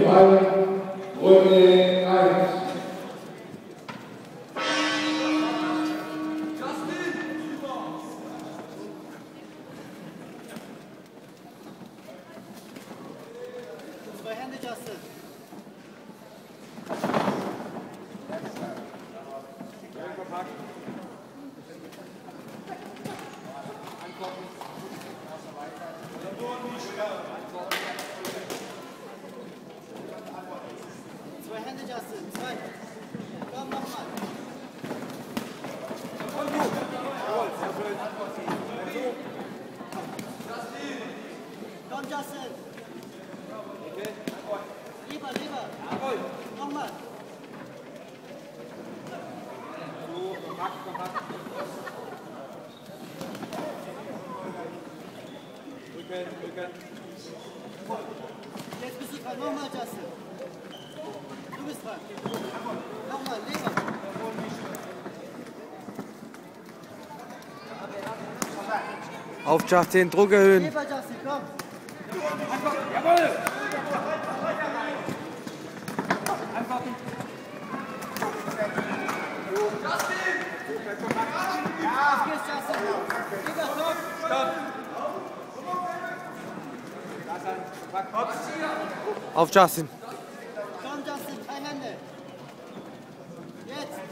Breitenreiter, Runde 1. Zwei Hände, Justin. Zwei Hände, Justin. Zwei. Komm, nochmal. Komm, Justin. Lieber, lieber. Nochmal. Jetzt bist du dran. Nochmal, Justin. Du bist dran. Nochmal, lieber. Auf Justin, Druck erhöhen. Lieber, Justin, komm. Jawohl! Auf geht's, Justin. Lieber, komm. Auf Justin. Komm, Justin, drei Hände. Jetzt.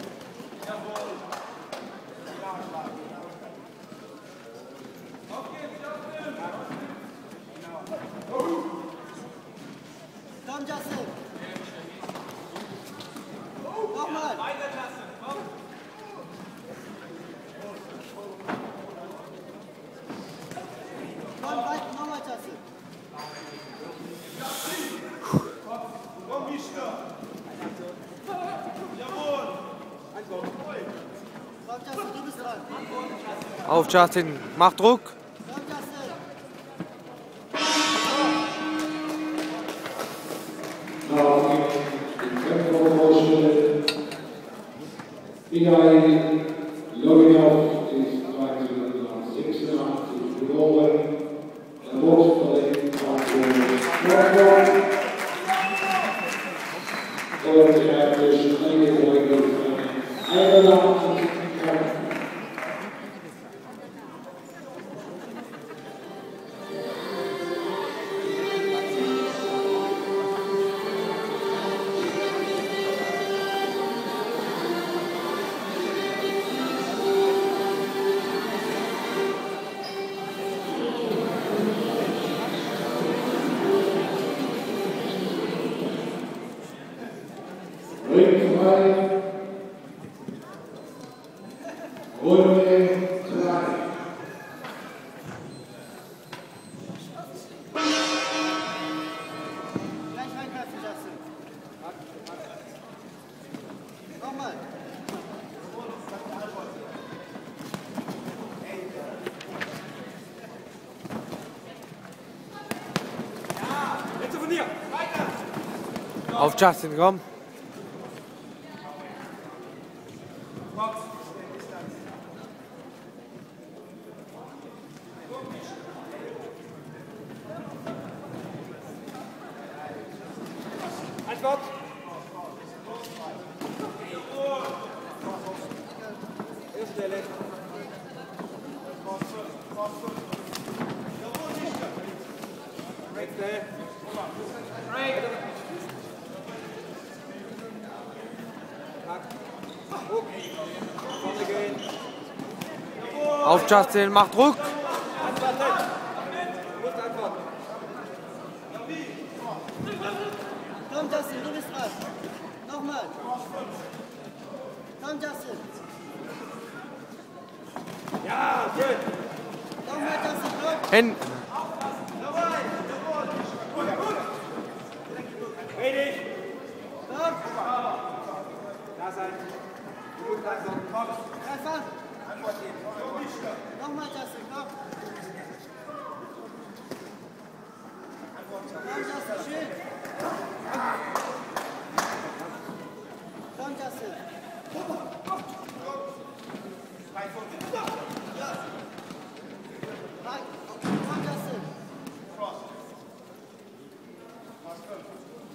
Komm, Justin. Nochmal. Komm, weiter, nochmal, Justin. Komm, Justin, du bist dran. Auf Justin, mach Druck. Komm, Justin. Now, in tempo motion, Miguel Lorinov is trying to run on 6.5 to roll the most play on the scoreboard. Or the average playing boy goes on. Ring 2, Runde 3. Gleich reingreifen, Justin. Nochmal. Jetzt von dir! Weiter! Auf Justin, komm. Antwort! Erste Stelle. Nächste. Vorne gehen. Auf Justin, mach Druck. Antworten! Du musst antworten. Komm, Justin, du bist dran. Nochmal. Komm, Justin. Ja, schön! Nochmal, Justin, komm. Hin. Richtig! Komm. Da sein! Du musst antworten. Komm! Greif an. Nochmal, Justin, komm. Komm, Justin, schön. Komm, Justin. Rein. Komm, Justin.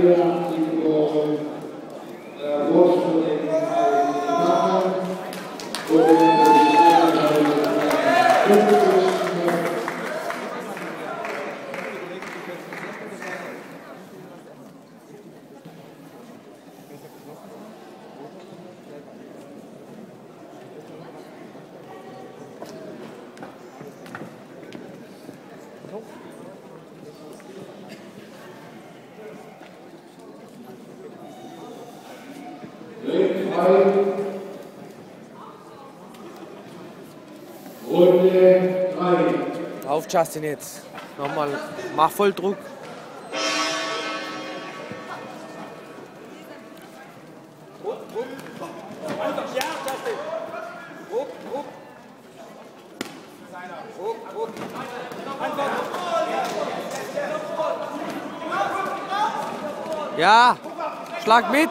84 geboren, Wurzeln Runde 3. Auf Justin jetzt. Nochmal. Mach voll Druck. Ja, Justin. Ruck, ruck. Ruck, ruck. Ja. Schlag mit.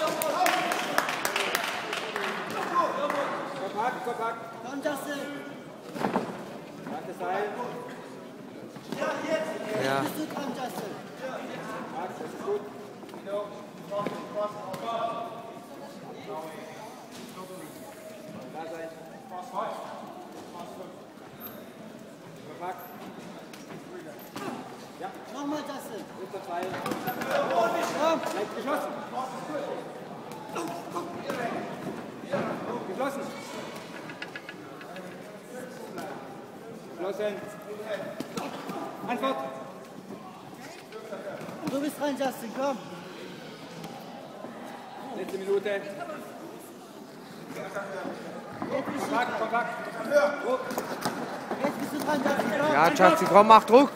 Kompakt, kompakt. Komm, Justin. Warte, Seil. Ja. Bist du dran, Justin? Max, das ist gut. Da sein. Kompakt. Ja, Nochmal, Justin. dritter Seil. Komm. Leicht geschossen. Geschlossen. Geschlossen. Antwort. Du bist dran, Justin. Komm. Letzte Minute. Jetzt bist du Kompakt, dran. kompakt. Druck. Jetzt bist du dran, Justin. Komm. Ja, Justin, komm, mach Druck.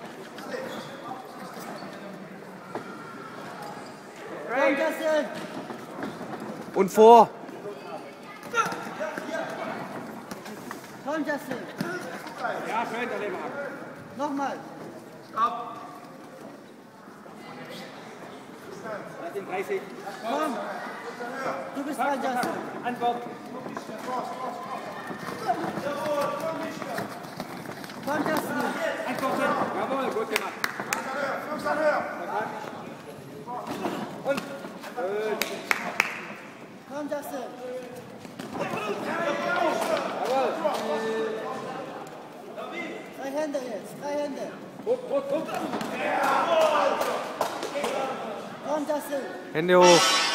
Komm, Justin. Und vor. Komm, Justin. Ja, schön, der Lehmann. Nochmal. Das sind 30. Komm. Du bist dran, Justin. Antwort. Komm, Justin. Antworten. Jawohl, gut gemacht. Und. Gut. Komm, Justin. Jawohl. 3 Hände jetzt. 3 Hände. Druck, Druck, Druck. Komm, Justin. Hände hoch.